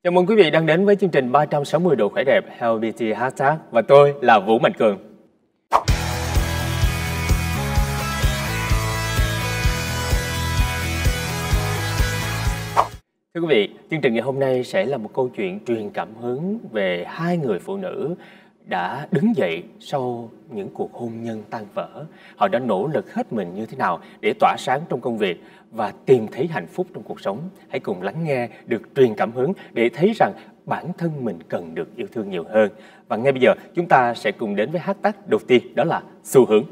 Chào mừng quý vị đang đến với chương trình 360 độ khỏe đẹp Health Beauty Hashtag và tôi là Vũ Mạnh Cường. Thưa quý vị, chương trình ngày hôm nay sẽ là một câu chuyện truyền cảm hứng về hai người phụ nữ đã đứng dậy sau những cuộc hôn nhân tan vỡ. Họ đã nỗ lực hết mình như thế nào để tỏa sáng trong công việc và tìm thấy hạnh phúc trong cuộc sống. Hãy cùng lắng nghe được truyền cảm hứng để thấy rằng bản thân mình cần được yêu thương nhiều hơn. Và ngay bây giờ chúng ta sẽ cùng đến với hashtag đầu tiên, đó là xu hướng.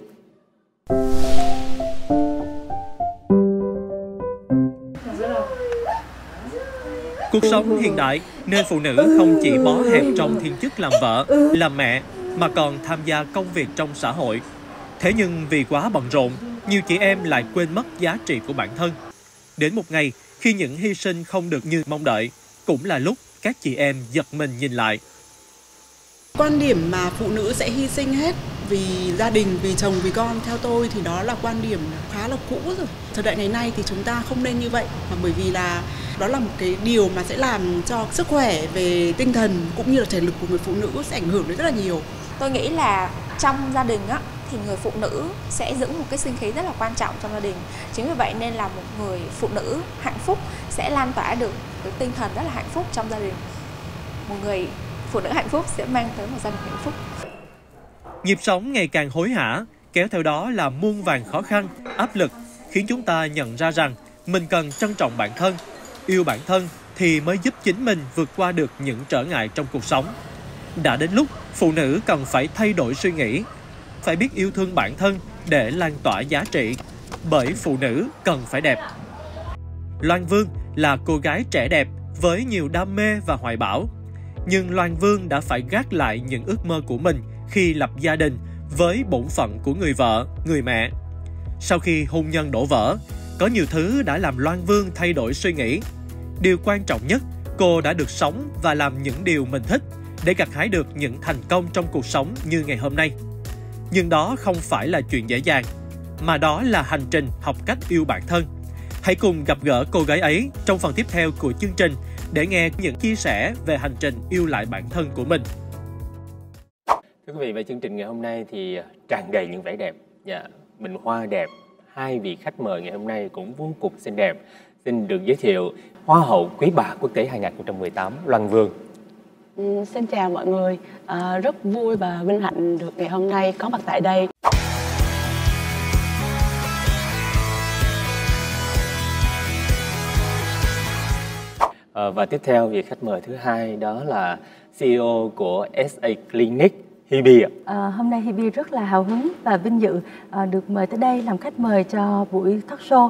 Cuộc sống hiện đại nên phụ nữ không chỉ bó hẹp trong thiên chức làm vợ, làm mẹ mà còn tham gia công việc trong xã hội. Thế nhưng vì quá bận rộn, nhiều chị em lại quên mất giá trị của bản thân. Đến một ngày, khi những hy sinh không được như mong đợi, cũng là lúc các chị em giật mình nhìn lại. Quan điểm mà phụ nữ sẽ hy sinh hết vì gia đình, vì chồng, vì con, theo tôi thì đó là quan điểm khá là cũ rồi. Thời đại ngày nay thì chúng ta không nên như vậy, mà bởi vì là đó là một cái điều mà sẽ làm cho sức khỏe về tinh thần cũng như là thể lực của người phụ nữ sẽ ảnh hưởng đến rất là nhiều. Tôi nghĩ là trong gia đình á, thì người phụ nữ sẽ giữ một cái sinh khí rất là quan trọng trong gia đình. Chính vì vậy nên là một người phụ nữ hạnh phúc sẽ lan tỏa được cái tinh thần rất là hạnh phúc trong gia đình. Một người phụ nữ hạnh phúc sẽ mang tới một gia đình hạnh phúc. Nhịp sống ngày càng hối hả, kéo theo đó là muôn vàn khó khăn, áp lực, khiến chúng ta nhận ra rằng mình cần trân trọng bản thân, yêu bản thân thì mới giúp chính mình vượt qua được những trở ngại trong cuộc sống. Đã đến lúc phụ nữ cần phải thay đổi suy nghĩ, phải biết yêu thương bản thân để lan tỏa giá trị, bởi phụ nữ cần phải đẹp. Loan Vương là cô gái trẻ đẹp với nhiều đam mê và hoài bão. Nhưng Loan Vương đã phải gác lại những ước mơ của mình khi lập gia đình với bổn phận của người vợ, người mẹ. Sau khi hôn nhân đổ vỡ, có nhiều thứ đã làm Loan Vương thay đổi suy nghĩ. Điều quan trọng nhất, cô đã được sống và làm những điều mình thích để gặt hái được những thành công trong cuộc sống như ngày hôm nay. Nhưng đó không phải là chuyện dễ dàng, mà đó là hành trình học cách yêu bản thân. Hãy cùng gặp gỡ cô gái ấy trong phần tiếp theo của chương trình để nghe những chia sẻ về hành trình yêu lại bản thân của mình. Thưa quý vị, về chương trình ngày hôm nay thì tràn đầy những vẻ đẹp, bình hoa đẹp. Hai vị khách mời ngày hôm nay cũng vô cùng xinh đẹp. Xin được giới thiệu Hoa hậu Quý bà Quốc tế 2018 Loan Vương. Xin chào mọi người, rất vui và vinh hạnh được ngày hôm nay có mặt tại đây. Và tiếp theo vị khách mời thứ hai đó là CEO của SA Clinic, Hebe. Hôm nay Hebe rất là hào hứng và vinh dự được mời tới đây làm khách mời cho buổi talk show.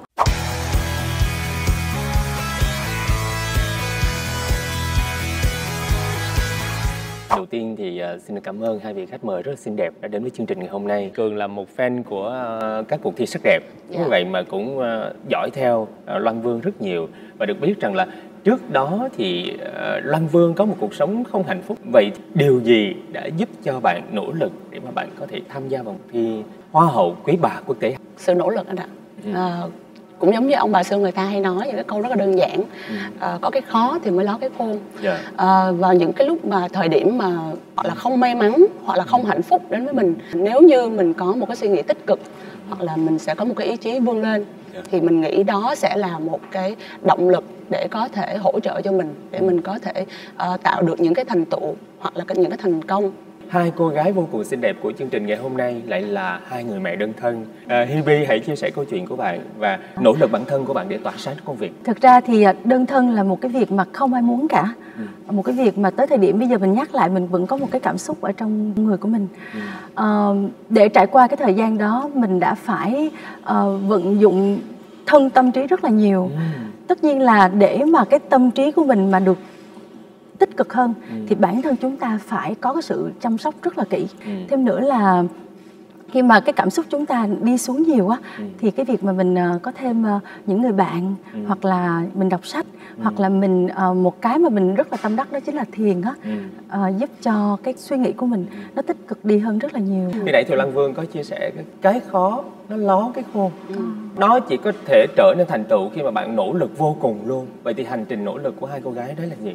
Đầu tiên thì xin cảm ơn hai vị khách mời rất là xinh đẹp đã đến với chương trình ngày hôm nay. Cường là một fan của các cuộc thi sắc đẹp, như vậy mà cũng dõi theo Loan Vương rất nhiều và được biết rằng là trước đó thì Loan Vương có một cuộc sống không hạnh phúc. Vậy điều gì đã giúp cho bạn nỗ lực để mà bạn có thể tham gia vào cuộc thi Hoa hậu Quý bà Quốc tế? Sự nỗ lực anh ạ. Cũng giống như ông bà xưa người ta hay nói những cái câu rất là đơn giản, có cái khó thì mới ló cái khôn. Vào những cái lúc mà thời điểm mà hoặc là không may mắn hoặc là không hạnh phúc đến với mình, nếu như mình có một cái suy nghĩ tích cực hoặc là mình sẽ có một cái ý chí vươn lên, thì mình nghĩ đó sẽ là một cái động lực để có thể hỗ trợ cho mình, để mình có thể tạo được những cái thành tựu hoặc là những cái thành công. Hai cô gái vô cùng xinh đẹp của chương trình ngày hôm nay lại là hai người mẹ đơn thân. Hebe, hãy chia sẻ câu chuyện của bạn và nỗ lực bản thân của bạn để tỏa sáng công việc. Thực ra thì đơn thân là một cái việc mà không ai muốn cả. Một cái việc mà tới thời điểm bây giờ mình nhắc lại mình vẫn có một cái cảm xúc ở trong người của mình. Để trải qua cái thời gian đó mình đã phải vận dụng thân tâm trí rất là nhiều. Tất nhiên là để mà cái tâm trí của mình mà được tích cực hơn thì bản thân chúng ta phải có cái sự chăm sóc rất là kỹ. Thêm nữa là khi mà cái cảm xúc chúng ta đi xuống nhiều á, thì cái việc mà mình có thêm những người bạn hoặc là mình đọc sách hoặc là mình một cái mà mình rất là tâm đắc đó chính là thiền á, giúp cho cái suy nghĩ của mình nó tích cực đi hơn rất là nhiều. Khi nãy thì Loan Vương có chia sẻ cái khó nó ló cái khôn. Nó chỉ có thể trở nên thành tựu khi mà bạn nỗ lực vô cùng luôn. Vậy thì hành trình nỗ lực của hai cô gái đó là gì ạ?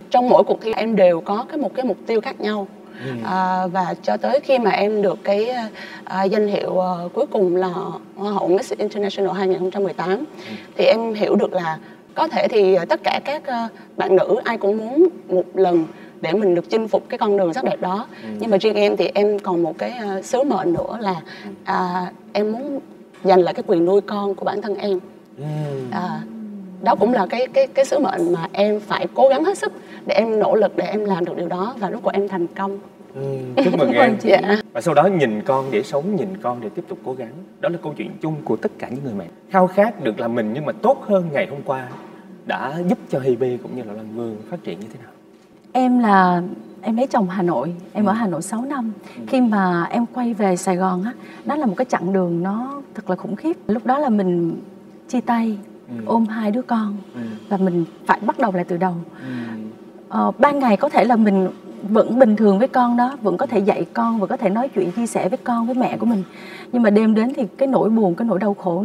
trong mỗi cuộc thi em đều có một cái mục tiêu khác nhau. Và cho tới khi mà em được cái danh hiệu cuối cùng là Hoa hậu Miss International 2018 thì em hiểu được là có thể thì tất cả các bạn nữ ai cũng muốn một lần để mình được chinh phục cái con đường sắc đẹp đó. Nhưng mà riêng em thì em còn một cái sứ mệnh nữa là em muốn giành lại cái quyền nuôi con của bản thân em. Đó cũng là cái sứ mệnh mà em phải cố gắng hết sức để em nỗ lực để em làm được điều đó, và rốt cuộc em thành công. Chúc mừng em. Dạ. Và sau đó nhìn con để sống, nhìn con để tiếp tục cố gắng. Đó là câu chuyện chung của tất cả những người mẹ khao khát được làm mình nhưng mà tốt hơn ngày hôm qua, đã giúp cho Hebe cũng như là Loan Vương phát triển như thế nào? Em lấy chồng Hà Nội, em ở Hà Nội 6 năm. Khi mà em quay về Sài Gòn á, đó là một cái chặng đường nó thật là khủng khiếp. Lúc đó là mình chia tay, ôm 2 đứa con và mình phải bắt đầu lại từ đầu. Ban ngày có thể là mình vẫn bình thường với con đó, vẫn có thể dạy con, vẫn có thể nói chuyện chia sẻ với con, với mẹ của mình. Nhưng mà đêm đến thì cái nỗi buồn, cái nỗi đau khổ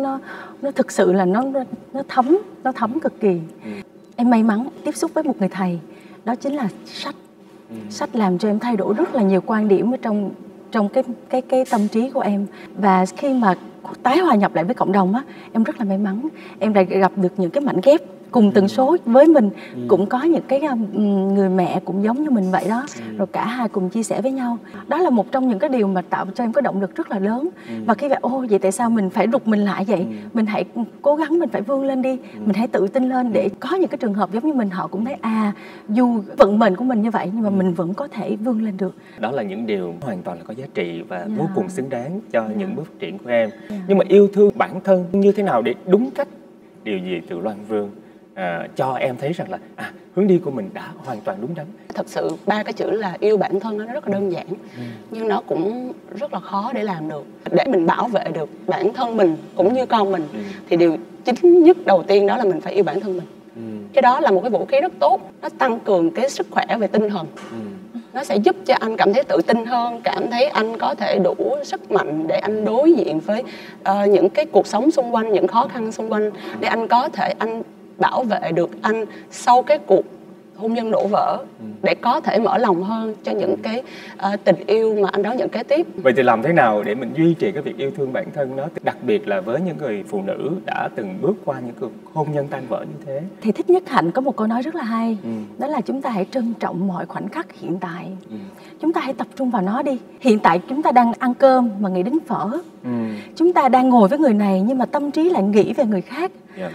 nó thực sự là nó thấm cực kỳ. Em may mắn tiếp xúc với một người thầy, đó chính là sách. Sách làm cho em thay đổi rất là nhiều quan điểm ở trong cái tâm trí của em. Và khi mà tái hòa nhập lại với cộng đồng á, em rất là may mắn. Em đã gặp được những cái mảnh ghép cùng tần số với mình, cũng có những cái người mẹ cũng giống như mình vậy đó, rồi cả hai cùng chia sẻ với nhau. Đó là một trong những cái điều mà tạo cho em có động lực rất là lớn. Và khi vậy, vậy tại sao mình phải rụt mình lại vậy? Mình hãy cố gắng, mình phải vươn lên đi, mình hãy tự tin lên, để có những cái trường hợp giống như mình, họ cũng thấy dù vận mệnh của mình như vậy nhưng mà mình vẫn có thể vươn lên được. Đó là những điều hoàn toàn là có giá trị và vô cùng xứng đáng cho những bước phát triển của em. Nhưng mà yêu thương bản thân như thế nào để đúng cách? Điều gì từ Loan Vương cho em thấy rằng là hướng đi của mình đã hoàn toàn đúng đắn? Thật sự 3 cái chữ là yêu bản thân nó rất là đơn giản, nhưng nó cũng rất là khó để làm được. Để mình bảo vệ được bản thân mình cũng như con mình thì điều chính nhất đầu tiên đó là mình phải yêu bản thân mình. Cái đó là một cái vũ khí rất tốt, nó tăng cường cái sức khỏe về tinh thần. Nó sẽ giúp cho anh cảm thấy tự tin hơn, cảm thấy anh có thể đủ sức mạnh để anh đối diện với những cái cuộc sống xung quanh, những khó khăn xung quanh, để anh có thể bảo vệ được anh sau cái cuộc hôn nhân đổ vỡ, để có thể mở lòng hơn cho những cái tình yêu mà anh đón nhận kế tiếp. Vậy thì làm thế nào để mình duy trì cái việc yêu thương bản thân đó, đặc biệt là với những người phụ nữ đã từng bước qua những cuộc hôn nhân tan vỡ như thế? Thì Thích Nhất Hạnh có một câu nói rất là hay, đó là chúng ta hãy trân trọng mọi khoảnh khắc hiện tại. Chúng ta hãy tập trung vào nó đi. Hiện tại chúng ta đang ăn cơm mà nghĩ đến phở. Chúng ta đang ngồi với người này nhưng mà tâm trí lại nghĩ về người khác.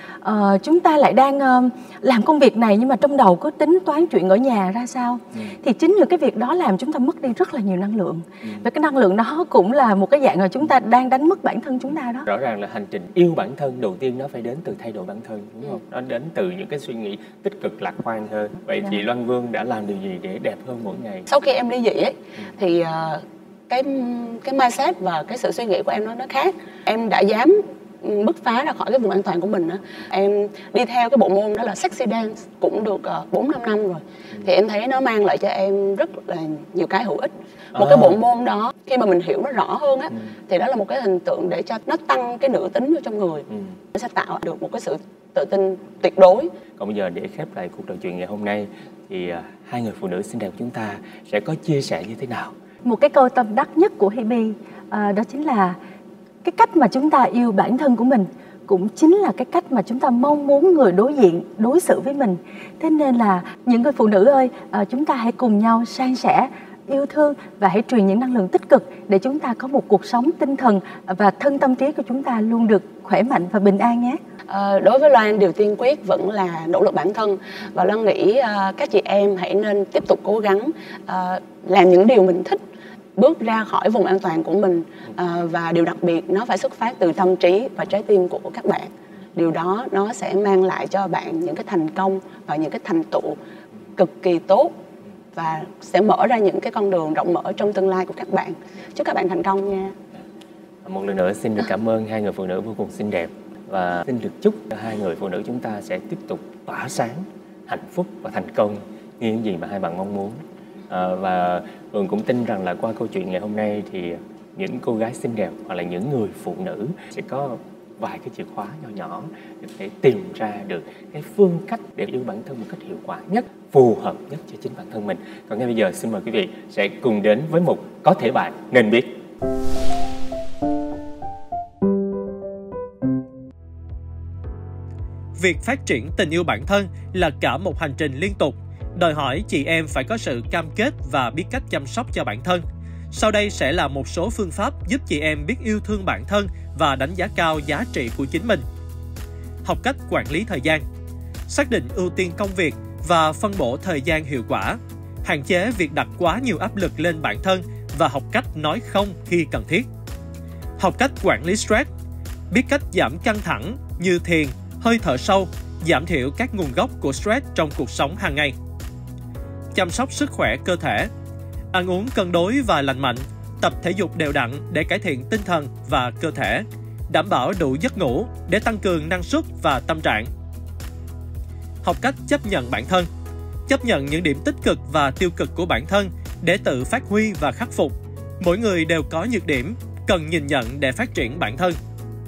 Chúng ta lại đang làm công việc này nhưng mà trong đầu có tính toán chuyện ở nhà ra sao. Thì chính những cái việc đó làm chúng ta mất đi rất là nhiều năng lượng. Và cái năng lượng đó cũng là một cái dạng là chúng ta đang đánh mất bản thân chúng ta đó. Rõ ràng là hành trình yêu bản thân đầu tiên nó phải đến từ thay đổi bản thân, đúng không? Nó đến từ những cái suy nghĩ tích cực lạc quan hơn. Vậy thì Loan Vương đã làm điều gì để đẹp hơn mỗi ngày? Sau khi em ly dị ấy, thì cái mindset và cái sự suy nghĩ của em nó khác. Em đã dám bứt phá ra khỏi cái vùng an toàn của mình. Em đi theo cái bộ môn đó là sexy dance cũng được 4-5 năm rồi. Thì em thấy nó mang lại cho em rất là nhiều cái hữu ích. Một cái bộ môn đó khi mà mình hiểu nó rõ hơn á, thì đó là một cái hình tượng để cho nó tăng cái nữ tính vào trong người. Nó sẽ tạo được một cái sự tự tin tuyệt đối. Còn bây giờ để khép lại cuộc trò chuyện ngày hôm nay thì hai người phụ nữ xinh đẹp của chúng ta sẽ có chia sẻ như thế nào? Một cái câu tâm đắc nhất của Hebe đó chính là cái cách mà chúng ta yêu bản thân của mình cũng chính là cái cách mà chúng ta mong muốn người đối diện đối xử với mình. Thế nên là những người phụ nữ ơi, chúng ta hãy cùng nhau san sẻ, yêu thương và hãy truyền những năng lượng tích cực để chúng ta có một cuộc sống tinh thần và thân tâm trí của chúng ta luôn được khỏe mạnh và bình an nhé. Đối với Loan, điều tiên quyết vẫn là nỗ lực bản thân. Và Loan nghĩ các chị em hãy nên tiếp tục cố gắng làm những điều mình thích, bước ra khỏi vùng an toàn của mình. Và điều đặc biệt nó phải xuất phát từ tâm trí và trái tim của các bạn. Điều đó nó sẽ mang lại cho bạn những cái thành công và những cái thành tựu cực kỳ tốt, và sẽ mở ra những cái con đường rộng mở trong tương lai của các bạn. Chúc các bạn thành công nha. Một lần nữa xin được cảm ơn hai người phụ nữ vô cùng xinh đẹp, và xin được chúc cho hai người phụ nữ chúng ta sẽ tiếp tục tỏa sáng, hạnh phúc và thành công như những gì mà hai bạn mong muốn. Và Hường cũng tin rằng là qua câu chuyện ngày hôm nay thì những cô gái xinh đẹp hoặc là những người phụ nữ sẽ có vài cái chìa khóa nhỏ nhỏ để tìm ra được cái phương cách để yêu bản thân một cách hiệu quả nhất, phù hợp nhất cho chính bản thân mình. Còn ngay bây giờ xin mời quý vị sẽ cùng đến với một Có Thể Bạn Nên Biết. Việc phát triển tình yêu bản thân là cả một hành trình liên tục, đòi hỏi chị em phải có sự cam kết và biết cách chăm sóc cho bản thân. Sau đây sẽ là một số phương pháp giúp chị em biết yêu thương bản thân và đánh giá cao giá trị của chính mình. Học cách quản lý thời gian. Xác định ưu tiên công việc và phân bổ thời gian hiệu quả. Hạn chế việc đặt quá nhiều áp lực lên bản thân và học cách nói không khi cần thiết. Học cách quản lý stress. Biết cách giảm căng thẳng như thiền, hơi thở sâu, giảm thiểu các nguồn gốc của stress trong cuộc sống hàng ngày. Chăm sóc sức khỏe cơ thể. Ăn uống cân đối và lành mạnh, tập thể dục đều đặn để cải thiện tinh thần và cơ thể, đảm bảo đủ giấc ngủ để tăng cường năng suất và tâm trạng. Học cách chấp nhận bản thân. Chấp nhận những điểm tích cực và tiêu cực của bản thân để tự phát huy và khắc phục. Mỗi người đều có nhược điểm, cần nhìn nhận để phát triển bản thân.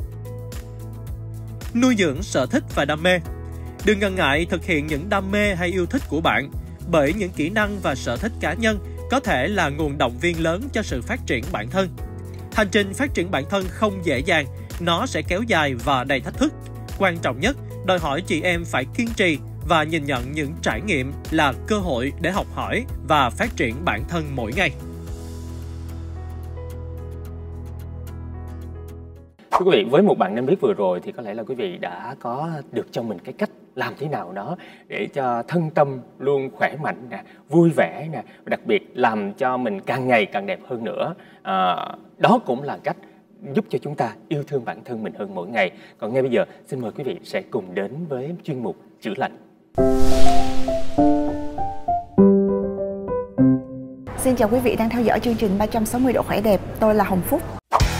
Nuôi dưỡng sở thích và đam mê. Đừng ngần ngại thực hiện những đam mê hay yêu thích của bạn, bởi những kỹ năng và sở thích cá nhân có thể là nguồn động viên lớn cho sự phát triển bản thân. Hành trình phát triển bản thân không dễ dàng, nó sẽ kéo dài và đầy thách thức. Quan trọng nhất, đòi hỏi chị em phải kiên trì và nhìn nhận những trải nghiệm là cơ hội để học hỏi và phát triển bản thân mỗi ngày. Thưa quý vị, với một Bạn Nên Biết vừa rồi thì có lẽ là quý vị đã có được cho mình cái cách làm thế nào đó để cho thân tâm luôn khỏe mạnh nè, vui vẻ nè, và đặc biệt làm cho mình càng ngày càng đẹp hơn nữa. Đó cũng là cách giúp cho chúng ta yêu thương bản thân mình hơn mỗi ngày. Còn ngay bây giờ, xin mời quý vị sẽ cùng đến với chuyên mục Chữa Lành. Xin chào quý vị đang theo dõi chương trình 360 độ khỏe đẹp. Tôi là Hồng Phúc.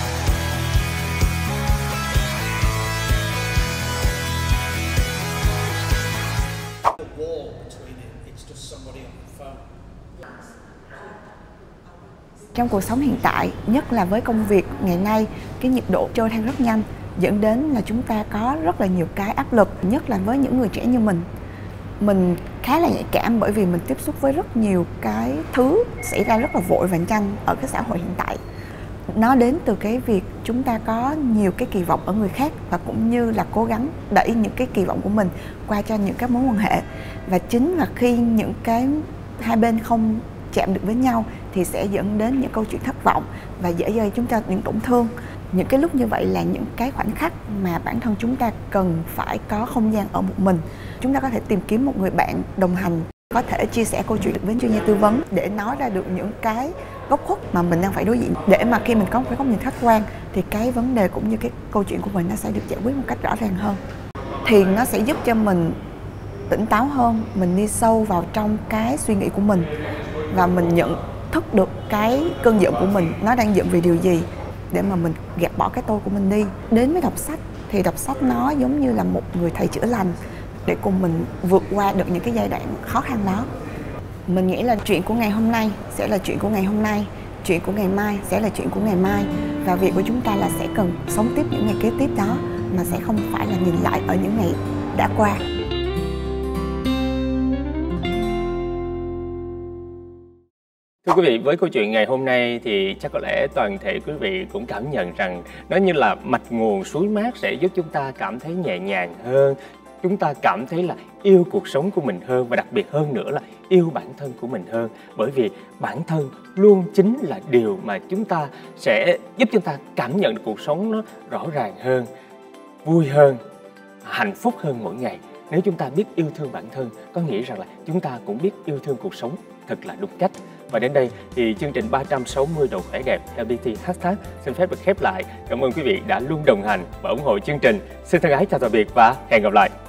Trong cuộc sống hiện tại, nhất là với công việc ngày nay, cái nhịp độ trôi theo rất nhanh, dẫn đến là chúng ta có rất là nhiều cái áp lực, nhất là với những người trẻ như mình. Mình khá là nhạy cảm bởi vì mình tiếp xúc với rất nhiều cái thứ xảy ra rất là vội và nhanh ở cái xã hội hiện tại. Nó đến từ cái việc chúng ta có nhiều cái kỳ vọng ở người khác và cũng như là cố gắng đẩy những cái kỳ vọng của mình qua cho những các mối quan hệ. Và chính là khi những cái hai bên không chạm được với nhau thì sẽ dẫn đến những câu chuyện thất vọng và dễ gây chúng ta những tổn thương. Những cái lúc như vậy là những cái khoảnh khắc mà bản thân chúng ta cần phải có không gian ở một mình. Chúng ta có thể tìm kiếm một người bạn đồng hành, có thể chia sẻ câu chuyện với chuyên gia tư vấn để nói ra được những cái góc khuất mà mình đang phải đối diện, để mà khi mình có một cái góc nhìn khách quan thì cái vấn đề cũng như cái câu chuyện của mình nó sẽ được giải quyết một cách rõ ràng hơn. Thiền nó sẽ giúp cho mình tỉnh táo hơn, mình đi sâu vào trong cái suy nghĩ của mình và mình nhận thức được cái cơn giận của mình, nó đang giận vì điều gì, để mà mình gạt bỏ cái tôi của mình đi. Đến với đọc sách thì đọc sách nó giống như là một người thầy chữa lành để cùng mình vượt qua được những cái giai đoạn khó khăn đó. Mình nghĩ là chuyện của ngày hôm nay sẽ là chuyện của ngày hôm nay, chuyện của ngày mai sẽ là chuyện của ngày mai, và việc của chúng ta là sẽ cần sống tiếp những ngày kế tiếp đó, mà sẽ không phải là nhìn lại ở những ngày đã qua. Thưa quý vị, với câu chuyện ngày hôm nay thì chắc có lẽ toàn thể quý vị cũng cảm nhận rằng nó như là mạch nguồn suối mát sẽ giúp chúng ta cảm thấy nhẹ nhàng hơn, chúng ta cảm thấy là yêu cuộc sống của mình hơn, và đặc biệt hơn nữa là yêu bản thân của mình hơn. Bởi vì bản thân luôn chính là điều mà chúng ta sẽ giúp chúng ta cảm nhận được cuộc sống nó rõ ràng hơn, vui hơn, hạnh phúc hơn mỗi ngày. Nếu chúng ta biết yêu thương bản thân, có nghĩa rằng là chúng ta cũng biết yêu thương cuộc sống thật là đúng cách. Và đến đây thì chương trình 360 độ khỏe đẹp LBT Hashtag xin phép được khép lại. Cảm ơn quý vị đã luôn đồng hành và ủng hộ chương trình. Xin thân ái chào tạm biệt và hẹn gặp lại.